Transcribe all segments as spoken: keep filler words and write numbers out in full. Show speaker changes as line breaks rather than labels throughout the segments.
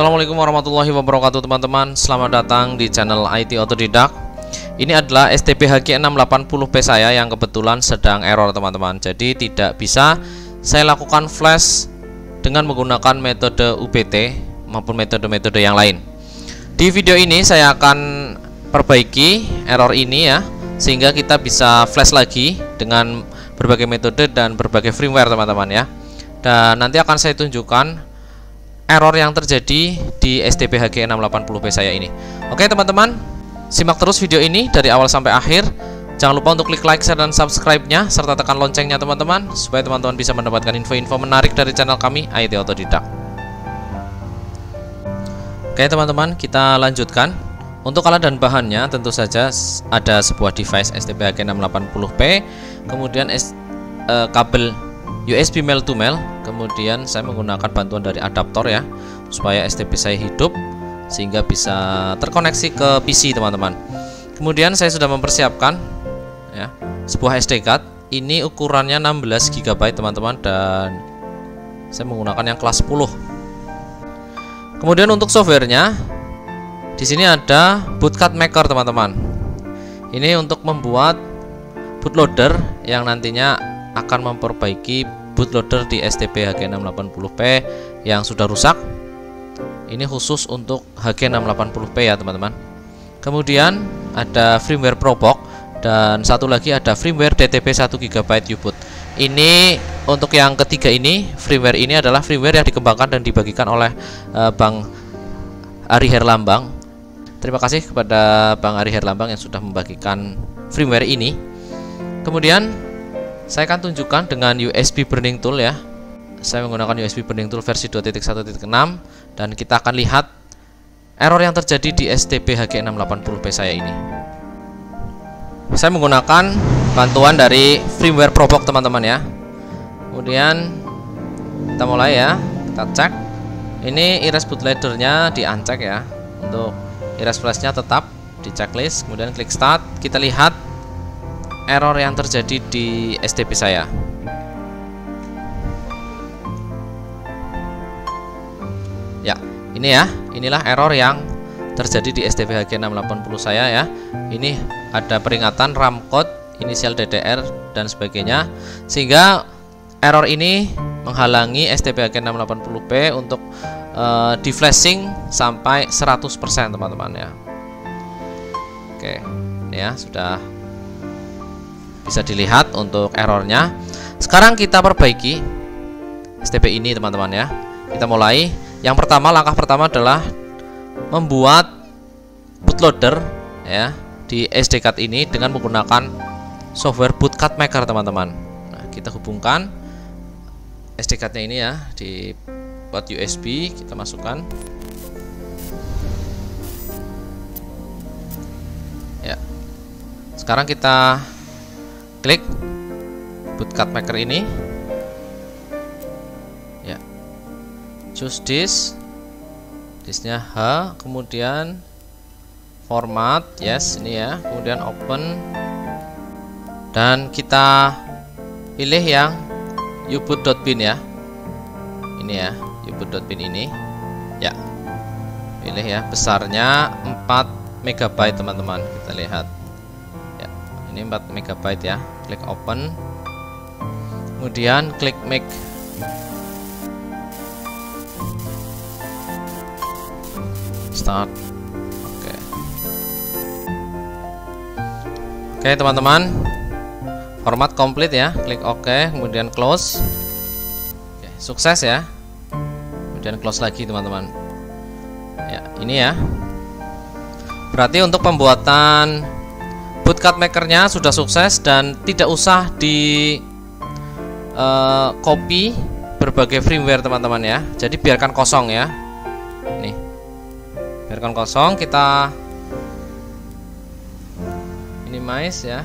Assalamualaikum warahmatullahi wabarakatuh teman-teman. Selamat datang di channel I T Otodidak. Ini adalah S T P H G enam delapan nol P saya yang kebetulan sedang error teman-teman. Jadi tidak bisa saya lakukan flash dengan menggunakan metode U B T maupun metode-metode yang lain. Di video ini saya akan perbaiki error ini ya, sehingga kita bisa flash lagi dengan berbagai metode dan berbagai firmware teman-teman ya. Dan nanti akan saya tunjukkan error yang terjadi di S T P H G enam delapan nol P saya ini. Oke teman-teman, simak terus video ini dari awal sampai akhir. Jangan lupa untuk klik like, share, dan subscribe-nya serta tekan loncengnya teman-teman, supaya teman-teman bisa mendapatkan info-info menarik dari channel kami I T Otodidak. Oke teman-teman, kita lanjutkan. Untuk alat dan bahannya tentu saja ada sebuah device S T P H G enam delapan nol P, kemudian S, eh, kabel U S B male to male, kemudian saya menggunakan bantuan dari adaptor ya, supaya S T P saya hidup sehingga bisa terkoneksi ke P C teman-teman. Kemudian saya sudah mempersiapkan ya sebuah S D card. Ini ukurannya enam belas giga byte teman-teman, dan saya menggunakan yang kelas sepuluh. Kemudian untuk softwarenya, di sini ada Bootcut Maker teman-teman. Ini untuk membuat bootloader yang nantinya akan memperbaiki bootloader di S T P H G enam delapan nol P yang sudah rusak. Ini khusus untuk H G enam delapan nol P ya teman-teman. Kemudian ada firmware ProBox, dan satu lagi ada firmware D T P satu giga byte U-boot. Ini untuk yang ketiga ini, firmware ini adalah firmware yang dikembangkan dan dibagikan oleh uh, Bang Ari Herlambang. Terima kasih kepada Bang Ari Herlambang yang sudah membagikan firmware ini. Kemudian saya akan tunjukkan dengan U S B burning tool ya. Saya menggunakan U S B burning tool versi dua titik satu titik enam, dan kita akan lihat error yang terjadi di S T P H G enam delapan nol P saya ini. Saya menggunakan bantuan dari firmware ProBox teman-teman ya. Kemudian kita mulai ya, kita cek. Ini iris bootloadernya di uncheck ya. Untuk iris flashnya tetap di checklist. Kemudian klik start. Kita lihat error yang terjadi di S T P saya. Ya, ini ya, inilah error yang terjadi di S T P H G enam delapan nol saya ya. Ini ada peringatan RAM code, inisial D D R dan sebagainya, sehingga error ini menghalangi S T P H G enam delapan nol P untuk uh, di flashing sampai seratus persen teman-teman ya. Oke, ini ya sudah bisa dilihat untuk errornya. Sekarang kita perbaiki S T P ini teman-teman ya. Kita mulai. Yang pertama, langkah pertama adalah membuat bootloader ya di S D card ini dengan menggunakan software Bootcut Maker teman-teman. Nah, kita hubungkan S D cardnya ini ya di port U S B, kita masukkan. Ya. Sekarang kita klik Bootcut Maker ini ya, choose disk, disknya H, kemudian format, yes ini ya, kemudian open, dan kita pilih yang U-boot.bin ya, ini ya U-boot.bin ini ya, pilih ya, besarnya empat megabyte teman-teman, kita lihat ya, ini empat megabyte ya. Klik open, kemudian klik make, start. Oke, oke teman-teman, format komplit ya, klik OK, kemudian close. Oke, sukses ya, kemudian close lagi teman-teman ya. Ini ya, berarti untuk pembuatan Bootcut Makernya sudah sukses dan tidak usah di uh, copy berbagai firmware teman-teman ya. Jadi biarkan kosong ya. Nih, biarkan kosong. Kita minimize ya.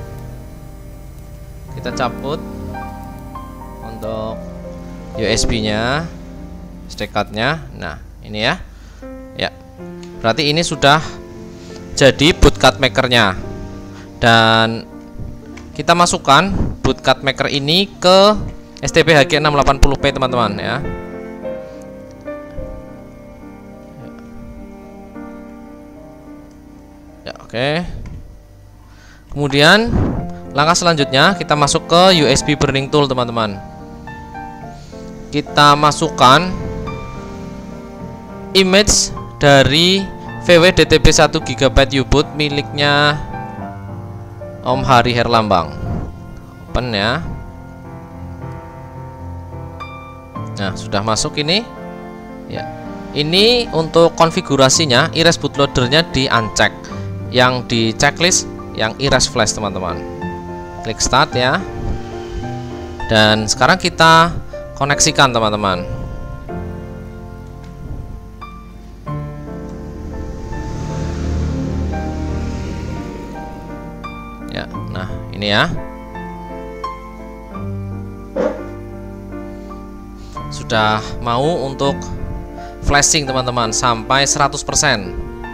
Kita cabut untuk U S B-nya, S D card-nya. Nah, ini ya. Ya. Berarti ini sudah jadi Bootcut Maker-nya. Dan kita masukkan Bootcut Maker ini ke S T P H G enam delapan nol P teman-teman ya. Oke. Kemudian langkah selanjutnya kita masuk ke U S B burning tool, teman-teman. Kita masukkan image dari V W D T B satu giga byte U-boot miliknya Om Hari Herlambang. Open ya. Nah, sudah masuk ini. Ya. Ini untuk konfigurasinya, iRes bootloadernya di uncheck. Yang di checklist yang iRes flash, teman-teman. Klik start ya. Dan sekarang kita koneksikan, teman-teman. Ya, nah ini ya. Sudah mau untuk flashing, teman-teman, sampai seratus persen.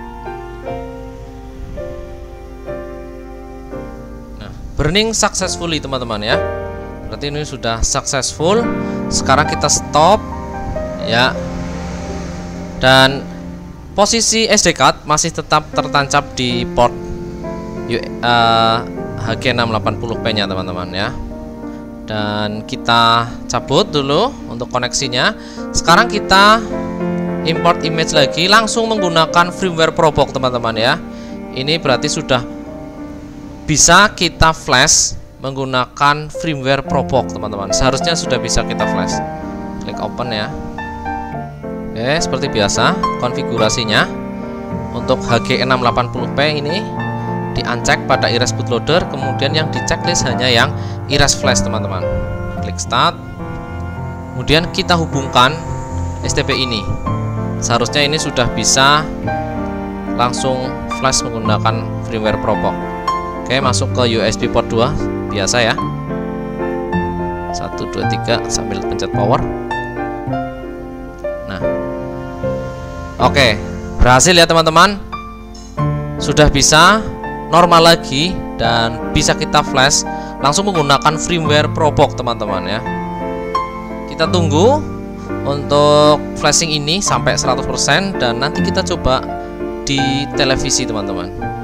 Nah, burning successfully, teman-teman ya. Berarti ini sudah successful. Sekarang kita stop ya. Dan posisi S D card masih tetap tertancap di port uh, H G enam delapan nol P nya, teman-teman ya. Dan kita cabut dulu untuk koneksinya. Sekarang kita import image lagi, langsung menggunakan firmware ProBox, teman-teman ya. Ini berarti sudah bisa kita flash menggunakan firmware ProBox, teman-teman. Seharusnya sudah bisa kita flash. Klik open ya. Oke, seperti biasa konfigurasinya untuk H G enam delapan nol P ini di uncheck pada iRes bootloader, kemudian yang di checklist hanya yang iRes flash, teman-teman. Klik start. Kemudian kita hubungkan S T B ini. Seharusnya ini sudah bisa langsung flash menggunakan firmware ProBox. Oke, masuk ke U S B port dua biasa ya. satu dua tiga sambil pencet power. Nah. Oke, berhasil ya, teman-teman. Sudah bisa normal lagi dan bisa kita flash langsung menggunakan firmware ProBox, teman-teman ya. Kita tunggu untuk flashing ini sampai seratus persen dan nanti kita coba di televisi, teman-teman.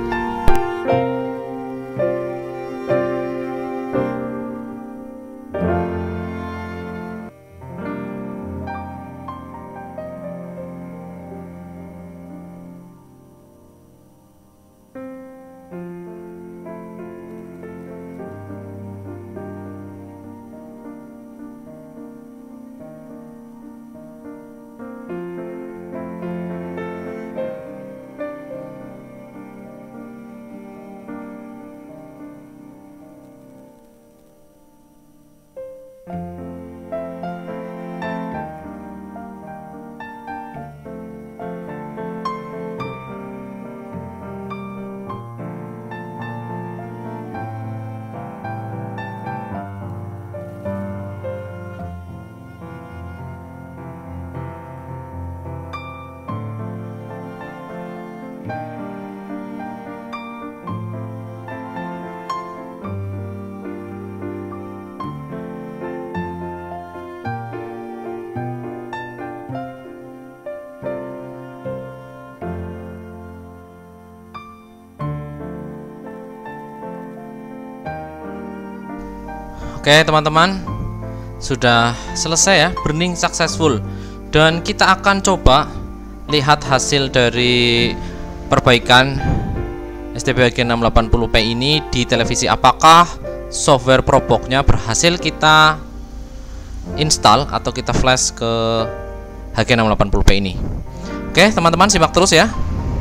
Oke, teman-teman, sudah selesai ya, burning successful. Dan kita akan coba lihat hasil dari perbaikan S T B H G enam delapan nol P ini di televisi. Apakah software ProBox-nya berhasil kita install atau kita flash ke H G enam delapan nol P ini. Oke, teman-teman, simak terus ya.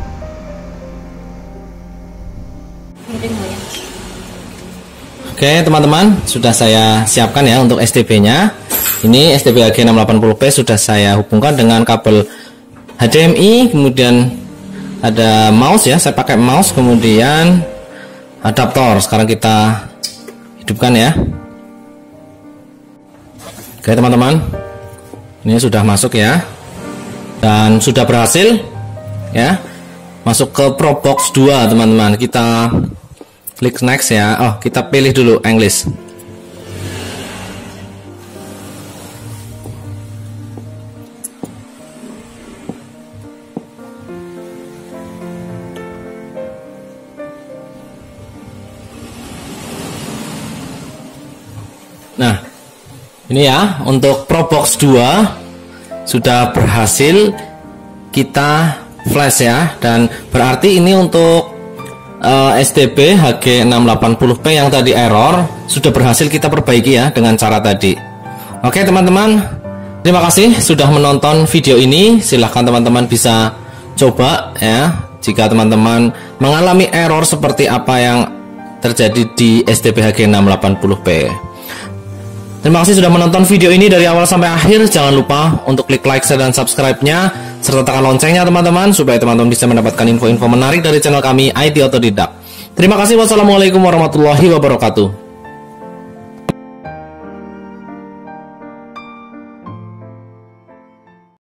Oke, teman-teman, sudah saya siapkan ya untuk S T B-nya. Ini S T B H G enam delapan nol P sudah saya hubungkan dengan kabel H D M I, kemudian ada mouse ya, saya pakai mouse, kemudian adaptor. Sekarang kita hidupkan ya. Oke, teman-teman, ini sudah masuk ya, dan sudah berhasil ya, masuk ke ProBox dua, teman-teman. Kita klik next ya. Oh, kita pilih dulu English.
Ini ya, untuk Probox dua sudah berhasil kita flash ya, dan berarti ini untuk uh, S T B H G enam delapan nol P yang tadi error sudah berhasil kita perbaiki ya dengan cara tadi. Oke teman-teman, terima kasih sudah menonton video ini. Silahkan teman-teman bisa coba ya, jika teman-teman mengalami error seperti apa yang terjadi di S T B H G enam delapan nol P. Terima kasih sudah menonton video ini dari awal sampai akhir. Jangan lupa untuk klik like, share, dan subscribe-nya, serta tekan loncengnya teman-teman, supaya teman-teman bisa mendapatkan info-info menarik dari channel kami I T Otodidak. Terima kasih. Wassalamualaikum warahmatullahi wabarakatuh.